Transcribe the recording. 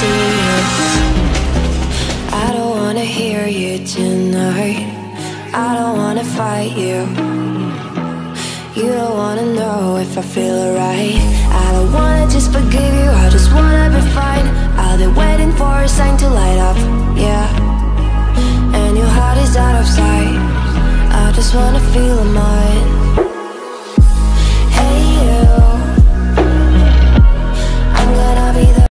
see you. I don't wanna hear you tonight. I don't wanna fight you. You don't wanna know if I feel alright. I don't wanna just forgive you, I just wanna be fine. I'll be waiting for a sign to light up, yeah. And your heart is out of sight. I just wanna feel mine.